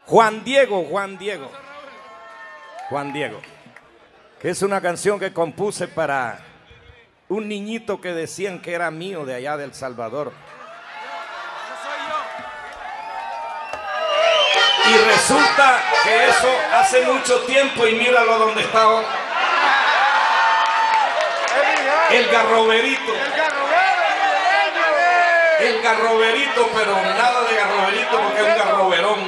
Juan Diego, que es una canción que compuse para un niñito que decían que era mío de allá de El Salvador. Y resulta que eso hace mucho tiempo y míralo donde está ahora. El garroberito. El garroberito, pero nada de garroberito porque es un garroberón.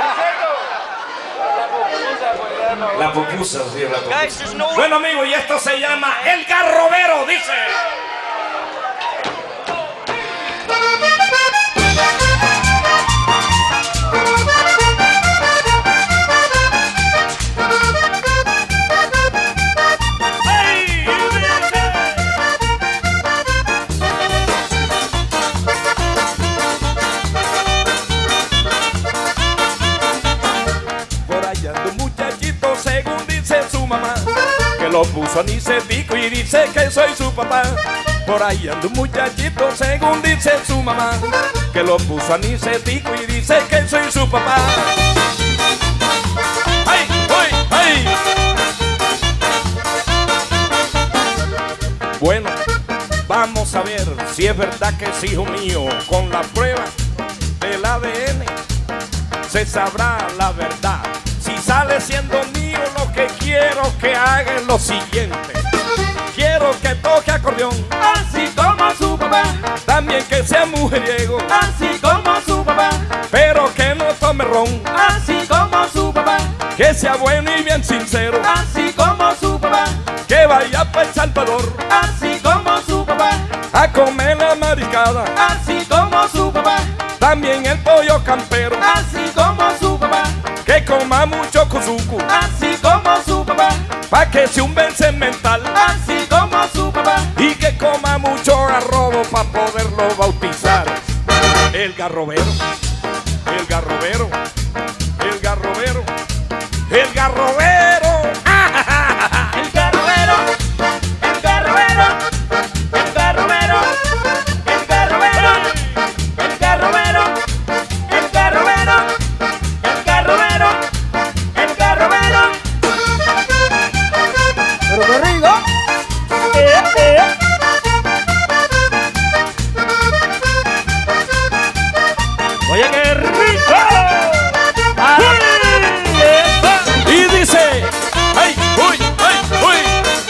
La pupusa, sí, la pupusa. Bueno, amigo, y esto se llama El Garrobero, dice. Lo puso ni se dijo y dice que soy su papá. Por ahí anda un muchachito, según dice su mamá, que lo puso a ni se dijo y dice que soy su papá. ¡Ay, ay, ay! Bueno, vamos a ver si es verdad que es hijo mío. Con la prueba del ADN se sabrá la verdad. Si sale siendo mío, lo que quiero que haga es lo siguiente. Quiero que toque acordeón, así como su papá. También que sea mujeriego, así como su papá. Pero que no tome ron, así como su papá. Que sea bueno y bien sincero, así como su papá. Que vaya para El Salvador, así como su papá. A comer la mariscada, así como su papá. También el pollo campero, así como su papá. Que coma mucho cuzuco, así como su papá. Pa' que sea un buen mental, así como su papá. Y que coma mucho garrobo pa' poderlo bautizar. El garrobero, el garrobero, el garrobero, el garrobero. El garrobero, el garrobero, el garrobero, el garrobero, el garrobero, el garrobero. Oye, qué rico. Y dice, ay, uy, ay, uy.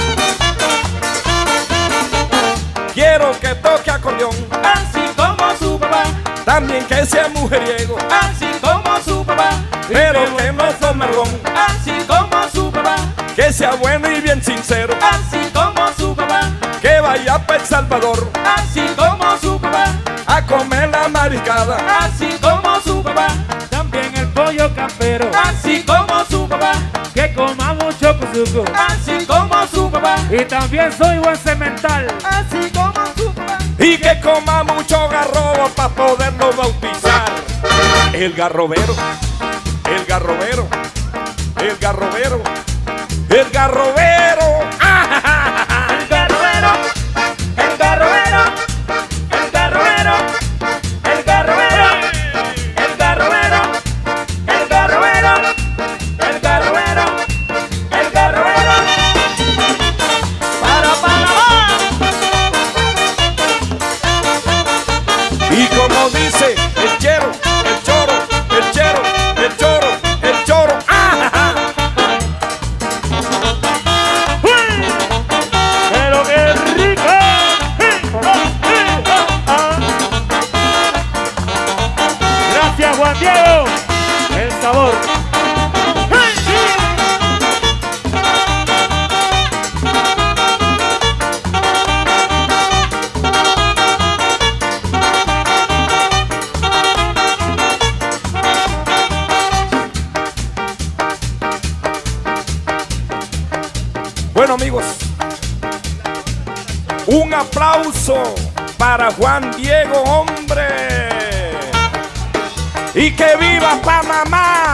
Quiero que toque acordeón, así como su papá. También que sea mujeriego, así como su papá. Pero que no tome ron, así como su papá. Que sea bueno y bien sincero, así como su papá. Que vaya para El Salvador, así como su papá. A comer la mariscada, así como su papá. También el pollo campero, así como su papá. que coma mucho cuzuco, así como su papá. y también soy buen semental, así como su papá. Y que coma mucho garrobo para poderlo bautizar. El garrobero, el garrobero, el garrobero, el garrobero. El garrobero, el garrobero, el garrobero, el garrobero, el garrobero, el garrobero, el garrobero, el garrobero. Y como dice el chero, el choro, el chero, el choro, el choro. pero qué rico. Gracias, Juan Diego, el sabor. Bueno, amigos, un aplauso para Juan Diego, hombre. Y que viva Panamá.